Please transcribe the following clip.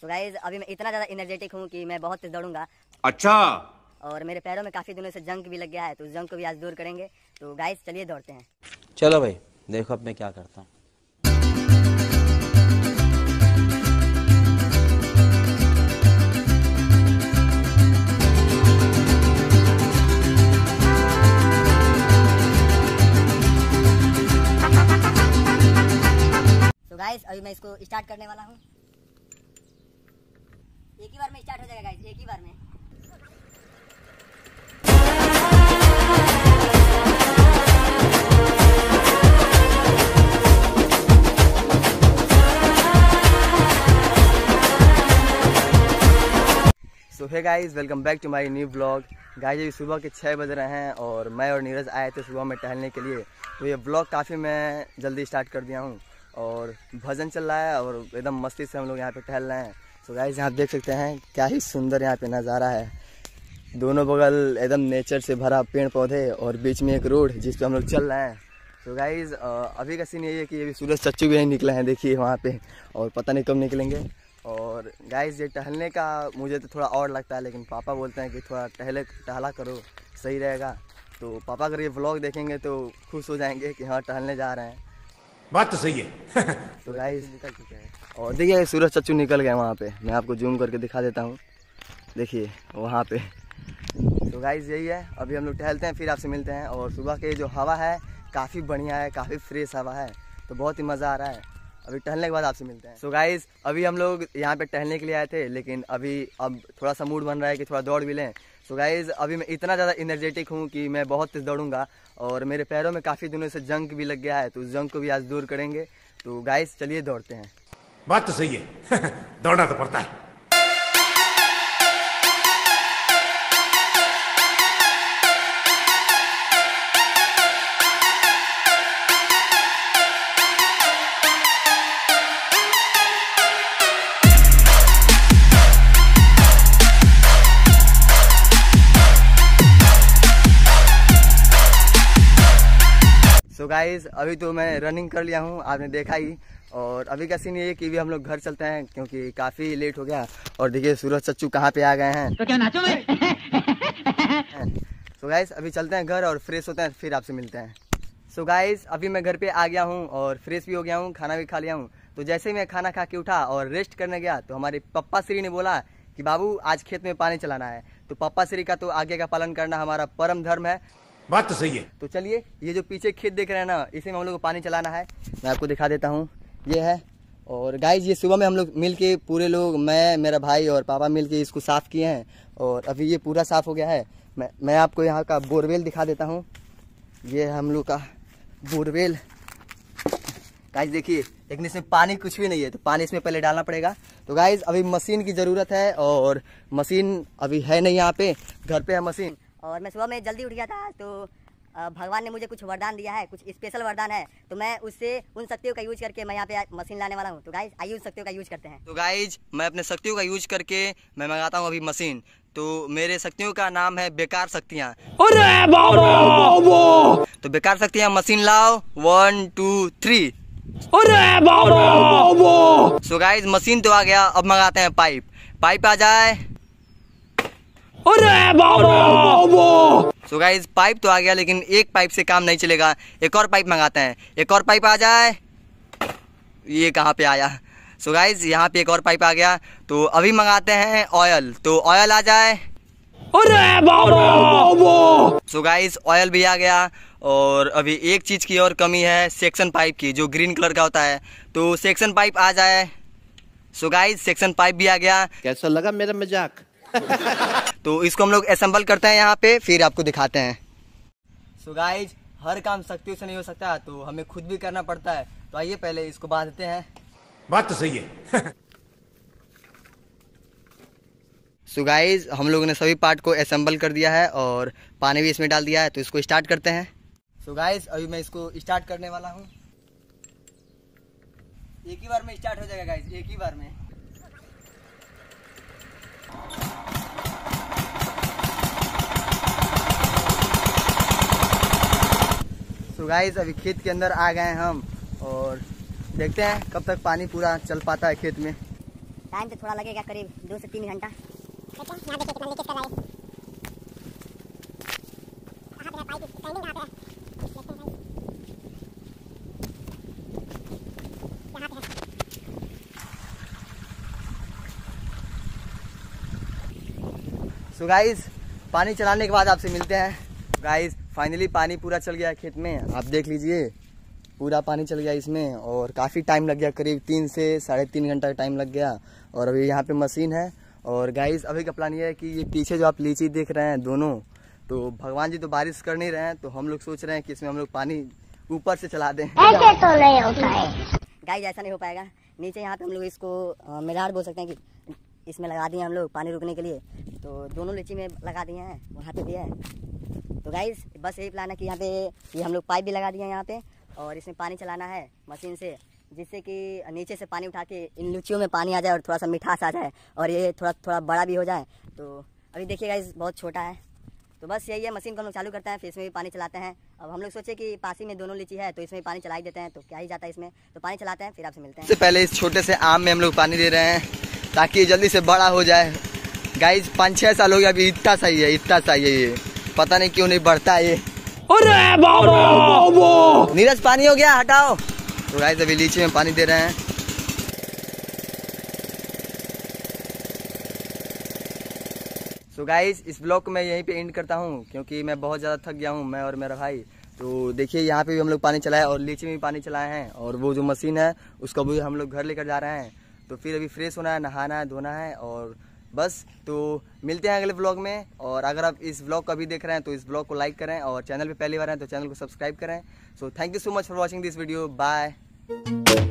तो गाइज अभी मैं इतना ज़्यादा एनर्जेटिक हूँ कि मैं बहुत तेज दौड़ूंगा। अच्छा। और मेरे पैरों में काफ़ी दिनों से जंग भी लग गया है, तो उस जंग को भी आज दूर करेंगे। तो गाइज चलिए दौड़ते हैं। चलो भाई देखो अब मैं क्या करता हूँ। तो गाइज अभी मैं इसको स्टार्ट करने वाला हूँ। एक ही बार में स्टार्ट हो जाएगा गाइज, एक ही बार में। So hey guys, welcome back to my new blog. Guys अभी सुबह के 6 बज रहे हैं और मैं और नीरज आए थे सुबह में टहलने के लिए। तो ये ब्लॉग काफ़ी मैं जल्दी स्टार्ट कर दिया हूँ और भजन चल रहा है और एकदम मस्ती से हम लोग यहाँ पे टहल रहे हैं। सो गाइस यहाँ देख सकते हैं क्या ही सुंदर यहाँ पे नज़ारा है। दोनों बगल एकदम नेचर से भरा पेड़ पौधे और बीच में एक रोड जिस पे हम लोग चल रहे हैं। तो गाइस अभी का सीन यही है कि अभी सूरज चच्चू भी नहीं निकले हैं, देखिए वहाँ पे, और पता नहीं कब निकलेंगे। और गाइस ये टहलने का मुझे तो थोड़ा और लगता है, लेकिन पापा बोलते हैं कि थोड़ा टहला करो, सही रहेगा। तो पापा अगर ये व्लॉग देखेंगे तो खुश हो जाएंगे कि हाँ टहलने जा रहे हैं। बात तो सही है। तो गाइस निकल चुके हैं और देखिए सूरज चच्चू निकल गए वहाँ पे। मैं आपको जूम करके दिखा देता हूँ, देखिए वहाँ पे। तो गाइस यही है, अभी हम लोग टहलते हैं फिर आपसे मिलते हैं। और सुबह के जो हवा है काफ़ी बढ़िया है, काफ़ी फ्रेश हवा है, तो बहुत ही मज़ा आ रहा है। अभी टहलने के बाद आपसे मिलते हैं। सो गाइस अभी हम लोग यहाँ पे टहलने के लिए आए थे, लेकिन अब थोड़ा सा मूड बन रहा है कि थोड़ा दौड़ भी लें। सो गाइस अभी मैं इतना ज़्यादा एनर्जेटिक हूँ कि मैं बहुत तेज दौड़ूंगा और मेरे पैरों में काफ़ी दिनों से जंग भी लग गया है, तो उस जंग को भी आज दूर करेंगे। तो गाइस चलिए दौड़ते हैं। बात तो सही है। दौड़ना तो पड़ता है। सो गाइस अभी तो मैं रनिंग कर लिया हूँ, आपने देखा ही। और अभी का सीन ये है कि भी हम लोग घर चलते हैं क्योंकि काफ़ी लेट हो गया। और देखिए सूरज चच्चू कहाँ पे आ गए हैं। तो क्या नाचो मैं? सो गाइस अभी चलते हैं घर और फ्रेश होते हैं, फिर आपसे मिलते हैं। सो गाइस अभी मैं घर पे आ गया हूँ और फ्रेश भी हो गया हूँ, खाना भी खा लिया हूँ। तो जैसे ही मैं खाना खा के उठा और रेस्ट करने गया तो हमारे पप्पा श्री ने बोला कि बाबू आज खेत में पानी चलाना है। तो पप्पा श्री का तो आगे का पालन करना हमारा परम धर्म है। बात तो सही है। तो चलिए ये जो पीछे खेत देख रहे हैं ना, इसी में हम लोग को पानी चलाना है। मैं आपको दिखा देता हूँ, ये है। और गाइस ये सुबह में हम लोग मिल के पूरे लोग, मैं, मेरा भाई और पापा मिल के इसको साफ़ किए हैं और अभी ये पूरा साफ़ हो गया है। मैं आपको यहाँ का बोरवेल दिखा देता हूँ। ये है हम लोग का बोरवेल। गाइस देखिए, लेकिन इसमें पानी कुछ भी नहीं है, तो पानी इसमें पहले डालना पड़ेगा। तो गाइस अभी मशीन की ज़रूरत है और मशीन अभी है नहीं यहाँ पे, घर पे है मशीन। और मैं सुबह में जल्दी उठ गया था, तो भगवान ने मुझे कुछ वरदान दिया है, कुछ स्पेशल वरदान है। तो मैं उससे उन शक्तियों का यूज करके मैं यहाँ पे मशीन लाने वाला हूँ। तो गाइज आइए उस शक्तियों का यूज करते हैं। तो गाइज मैं अपने शक्तियों का यूज करके मैं मंगाता हूँ अभी मशीन। तो मेरे शक्तियों का नाम है बेकार शक्तियाँ। तो बेकार शक्तियाँ मशीन लाओ, 1 2 3। सो गाइज मशीन तो आ गया, अब मंगाते हैं पाइप आ जाए। सो गाइज पाइप तो आ गया, लेकिन एक पाइप से काम नहीं चलेगा, एक और पाइप मंगाते हैं। एक और पाइप आ जाए। ये कहाँ पे आया? सो गाइज यहाँ पे एक और पाइप आ गया। तो अभी मंगाते हैं ऑयल, तो ऑयल आ जाए। सो गाइज ऑयल भी आ गया। और अभी एक चीज़ की और कमी है, सेक्शन पाइप की, जो ग्रीन कलर का होता है। तो सेक्शन पाइप आ जाए। सो गाइज सेक्शन पाइप भी आ गया। कैसा लगा मेरा मजाक? तो इसको हम लोग असेंबल करते हैं यहाँ पे, फिर आपको दिखाते हैं। सो गाइज हर काम शक्तियों से नहीं हो सकता, तो हमें खुद भी करना पड़ता है। तो आइए पहले इसको बांधते हैं। बात तो सही है। सो गाइज हम लोगों ने सभी पार्ट को असेंबल कर दिया है और पानी भी इसमें डाल दिया है, तो इसको स्टार्ट करते हैं। सो गाइज अभी मैं इसको स्टार्ट करने वाला हूँ। एक ही बार में स्टार्ट हो जाएगा गाइज, एक ही बार में। तो गाइस अभी खेत के अंदर आ गए हैं हम और देखते हैं कब तक पानी पूरा चल पाता है खेत में। टाइम तो थोड़ा लगेगा, करीब 2 से 3 घंटा। यहाँ देखिए कितना लीकेज कर रहा है। कहाँ पे है पाइप? टाइमिंग कहाँ पे है? देखते हैं भाई। यहाँ पे है। सो गाइस, पानी चलाने के बाद आपसे मिलते हैं। गाइस फाइनली पानी पूरा चल गया है खेत में, आप देख लीजिए पूरा पानी चल गया इसमें, और काफ़ी टाइम लग गया, करीब 3 से 3.5 घंटा का टाइम लग गया। और अभी यहाँ पे मशीन है। और गाइस अभी का प्लान ये है कि ये पीछे जो आप लीची देख रहे हैं दोनों, तो भगवान जी तो बारिश कर नहीं रहे हैं, तो हम लोग सोच रहे हैं कि इसमें हम लोग पानी ऊपर से चला दें। ऐसे तो नहीं होता है गाइस, ऐसा नहीं हो पाएगा। नीचे यहाँ पे हम लोग इसको मिरार बोल सकते हैं कि इसमें लगा दिए हम लोग पानी रुकने के लिए, तो दोनों लीची में लगा दिए हैं, वहाँ पे भी है। तो गाइस बस यही प्लान है कि यहाँ पे ये हम लोग पाइप भी लगा दिए हैं यहाँ पे, और इसमें पानी चलाना है मशीन से, जिससे कि नीचे से पानी उठा के इन लीचियों में पानी आ जाए और थोड़ा सा मिठास आ जाए, और ये थोड़ा थोड़ा बड़ा भी हो जाए। तो अभी देखिए गाइस बहुत छोटा है। तो बस यही है, मशीन को हम लोग चालू करते हैं, फिर इसमें भी पानी चलाते हैं। अब हम लोग सोचे कि पास ही में दोनों लीची है, तो इसमें भी पानी चला ही देते हैं, तो क्या ही जाता है इसमें। तो पानी चलाते हैं, फिर आपसे मिलते हैं। सबसे पहले इस छोटे से आम में हम लोग पानी दे रहे हैं ताकि ये जल्दी से बड़ा हो जाए। गाइस 5-6 साल हो गया, अभी इतना सही है, इतना सही है, ये पता नहीं क्यों नहीं बढ़ता है ये। अरे बाबा नीरज, पानी हो गया, हटाओ। तो गाइस अभी लीची में पानी दे रहे हैं। सो गाइस इस ब्लॉग को मैं यहीं पे एंड करता हूँ, क्योंकि मैं बहुत ज़्यादा थक गया हूँ, मैं और मेरा भाई। तो देखिए यहाँ पे भी हम लोग पानी चलाए और लीची में भी पानी चलाए हैं, और वो जो मशीन है उसको भी हम लोग घर लेकर जा रहे हैं। तो फिर अभी फ्रेश होना है, नहाना है, धोना है, और बस। तो मिलते हैं अगले ब्लॉग में। और अगर आप इस ब्लॉग को अभी देख रहे हैं तो इस ब्लॉग को लाइक करें, और चैनल पे पहली बार हैं तो चैनल को सब्सक्राइब करें। So thank you so much for watching this video. Bye.